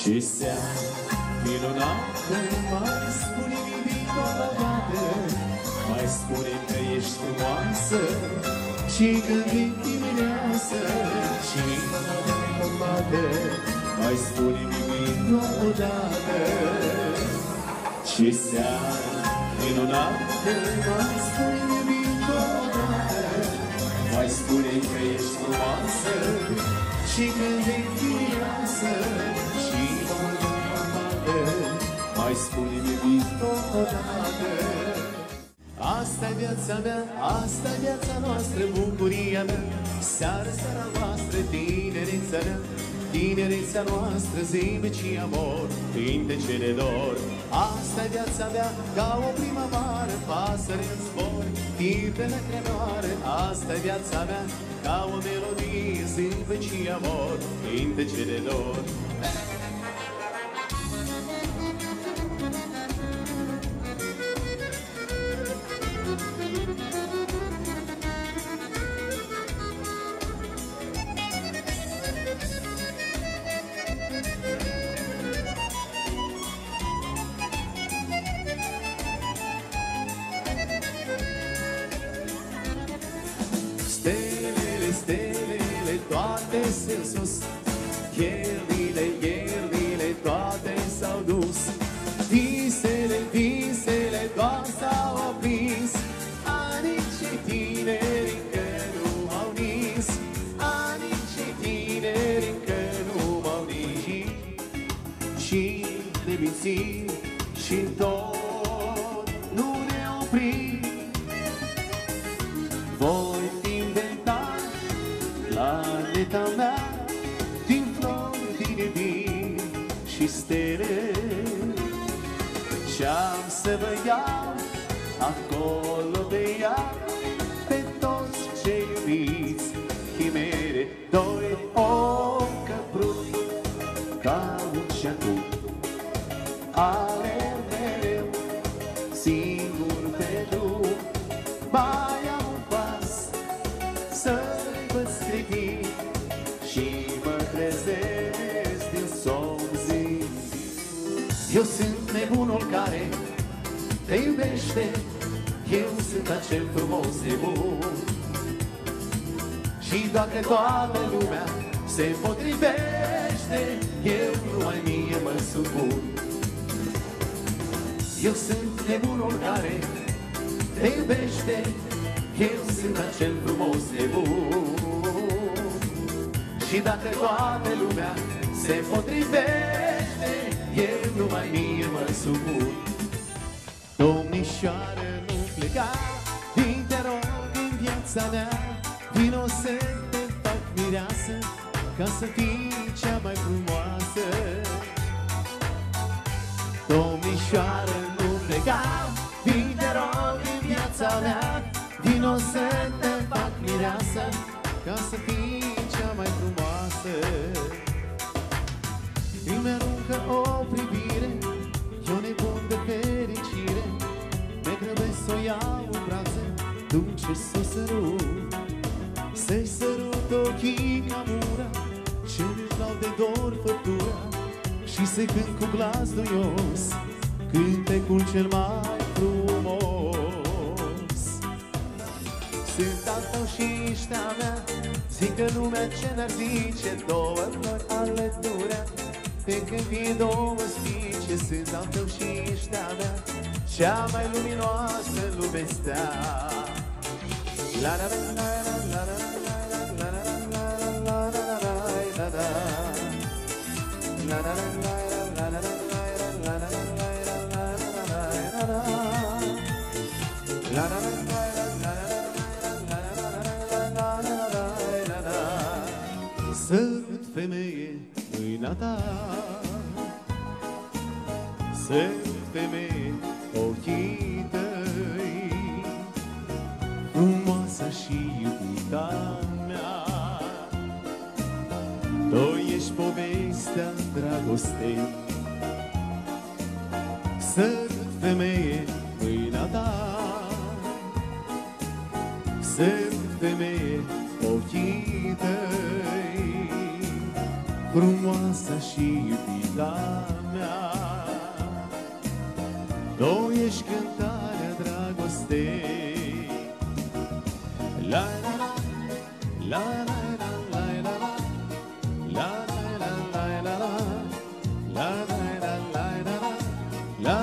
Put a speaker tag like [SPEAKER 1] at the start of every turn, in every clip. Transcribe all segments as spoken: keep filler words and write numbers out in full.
[SPEAKER 1] Ce seară minunată, mai spune-mi iubito odată, mai spune-mi că ești frumoasă și când vin dimineață și inima mea combate, mai spune-mi iubito odată. Ce seară minunată, mai spune-mi iubito odată, mai spune-mi că ești frumoasă și când vin dimineață și inima mea combate, mai spune-mi iubito odată. Asta-i viața mea, asta-i viața noastră, bucuria mea, seara, seara voastră, tinereța mea, tinereța noastră, zi-mi ce amor, cântece de dor. Asta-i viața mea, ca o primăvară, pasăre în zbor, tir de lăcrănoare. Asta-i viața mea, ca o melodie, zi-mi ce amor, cântece de dor. Stelele, stelele, toate sunt sus, ierbile, ierbile, toate s-au dus. Visele, visele, doar s-au aprins, anii ce tineri încă nu m-au nins, anii ce tineri încă nu m-au nins. Și ne mințim și-n tot nu ne oprim, voi inventa planeta mea din flori, din iubiri și stele. Și-am să vă iau acolo pe ea, pe toți cei iubiți chimere. Doi ochi căpruți ca un șacut, alerg mereu singur pe drum. Mai am un pas să-i văd strivit și mă trezesc din somn zi. Eu sunt nebunul care te iubește, eu sunt acel frumos nebun. Și dacă toată lumea se potrivește, eu numai mie mă supun. Eu sunt nebunul care te iubește, eu sunt acel frumos nebun. Și dacă toată lumea se potrivește, eu numai mie mă supun. Domnișoară, nu pleca, vin te rog în viața mea, vino să te fac mireasă, ca să fii cea mai frumoasă. Domnișoară, nu pleca, vin te rog în viața mea, vino să te fac mireasă, ca să fii cea mai frumoasă. Îmi aruncă o privire, eu nebun de fericire, me grăbesc să o iau în brațe, dulce să o sărut, să-i sărut ochii ca mura, ce-mi plau de dor făptura, și să-i cânt cu glas duios cântecul cel mai frumos. Sunt al tău și ești a mea, zică lumea ce n-ar zice, două flori alăturea, pe când fie două spice. Sunt al tău și ești a mea, cea mai luminoasă în lume stea. La la la la la la la la la la la la. La la la la la la la la la la la. Sărut, femeie, mâina ta, sărut, femeie, ochii tăi, frumoasa și iubita mea. Tu ești povestea dragostei. Sărut, femeie, mâina ta, sărut, femeie, ochii tăi, frumoasa și iubita mea. Tu ești cântarea dragostei. La la la la la la la la la la la la la la la la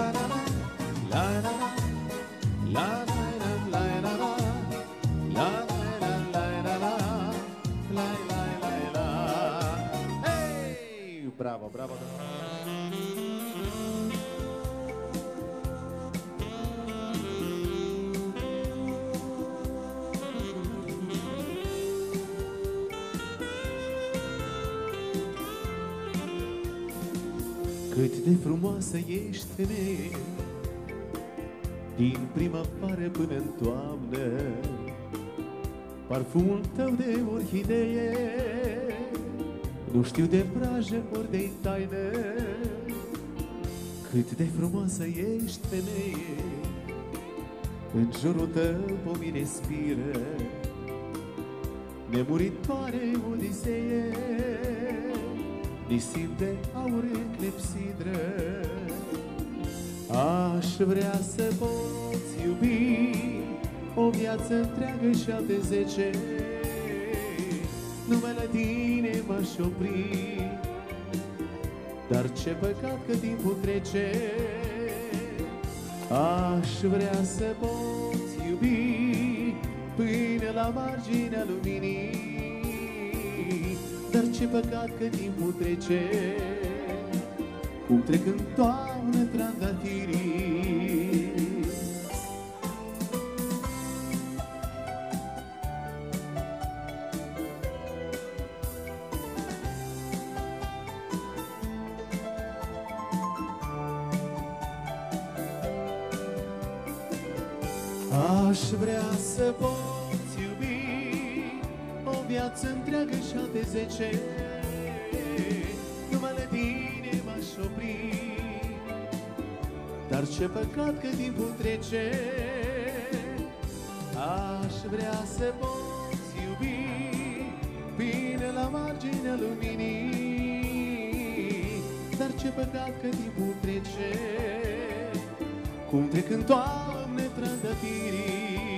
[SPEAKER 1] bravo, bravo. Cât de frumoasă ești, femeie, din primăvară până-n toamnă, parfumul tău de orhidee, nu știu de vrajă ori de taină. Cât de frumoasă ești, femeie, în jurul tău pomii respiră, nemuritoare odisee, nisip de aur în clepsidră. Aș vrea să poți iubi o viață întreagă și alte zece, numai la tine m-aș opri, dar ce păcat că timpul trece. Aș vrea să poți iubi până la marginea luminii, dar ce păcat că timpul trece, cum trec în toamnă trandafiri. Aș vrea să poți iubi o viață întreagă și alte zece, numai la tine m-aș opri, dar ce păcat că timpul trece. Aș vrea să poți iubi până la marginea luminii, dar ce păcat că timpul trece, cum trec în toamne trandafirii.